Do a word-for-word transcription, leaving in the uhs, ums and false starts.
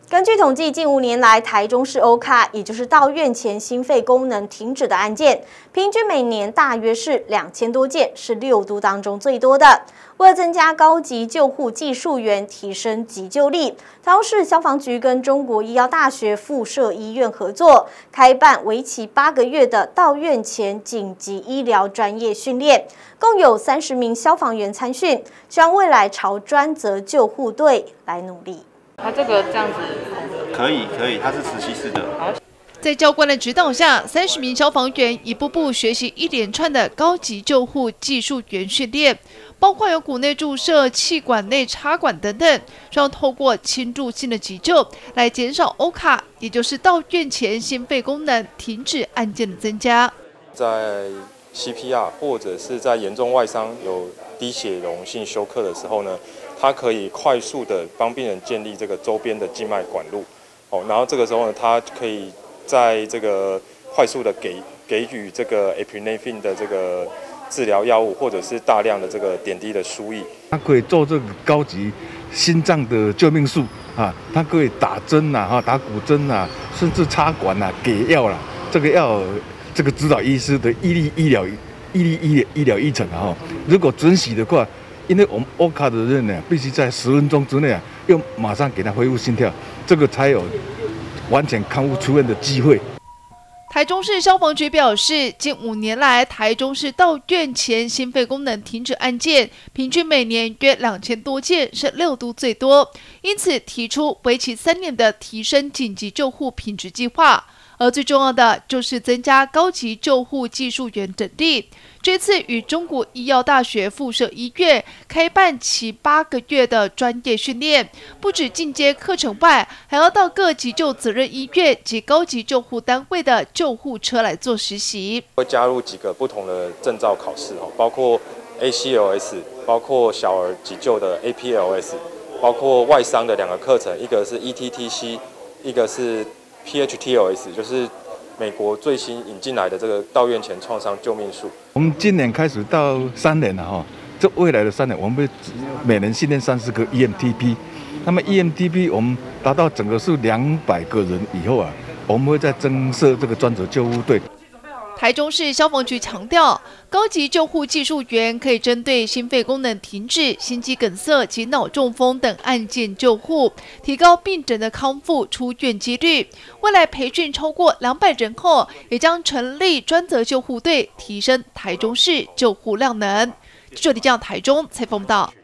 根据统计，近五年来，台中市欧卡，也就是到院前心肺功能停止的案件，平均每年大约是两千多件，是六都当中最多的。为了增加高级救护技术员，提升急救力，台中市消防局跟中国医药大学附设医院合作，开办为期八个月的到院前紧急医疗专业训练，共有三十名消防员参训，希望未来朝专责救护队来努力。 它这个这样子可以，可以，它是磁吸式的。 在教官的指导下，三十名消防员一步步学习一连串的高级救护技术员训练，包括有骨内注射、气管内插管等等，希望透过侵入性的急救来减少欧卡，也就是到院前心肺功能停止案件的增加。 在 C P R 或者是在严重外伤有低血容性休克的时候呢，它可以快速的帮病人建立这个周边的静脉管路，哦，然后这个时候呢，它可以在这个快速的给给予这个 epinephrine 的这个治疗药物，或者是大量的这个点滴的输液。 它可以做这个高级心脏的救命术啊，它可以打针呐、啊，打骨针呐、啊，甚至插管呐、啊，给药啦。这个要这个指导医师的毅力医疗、毅力医疗医疗医程啊，如果准许的话。 因为我们欧卡的人呢，必须在十分钟之内啊，又马上给他恢复心跳，这个才有完全康复出院的机会。 台中市消防局表示，近五年来，台中市到院前心肺功能停止案件平均每年约两千多件，是六都最多，因此提出为期三年的提升紧急救护品质计划。 而最重要的就是增加高级救护技术员等地。这次与中国医药大学附设医院开办其八个月的专业训练，不止进阶课程外，还要到各急救责任医院及高级救护单位的救护车来做实习。 会加入几个不同的证照考试哦，包括 A C L S， 包括小儿急救的 A P L S， 包括外伤的两个课程，一个是 E T T C， 一个是 P H T L S， 就是美国最新引进来的这个到院前创伤救命术。 我们今年开始到三年了哈，这未来的三年，我们会每年训练三十个 E M T P。那么 E M T P 我们达到整个是两百个人以后啊，我们会再增设这个专责救护队。 台中市消防局强调，高级救护技术员可以针对心肺功能停止、心肌梗塞及脑中风等案件救护，提高病人的康复出院几率。未来培训超过两百人后，也将成立专责救护队，提升台中市救护量能。记者李将台中采访到。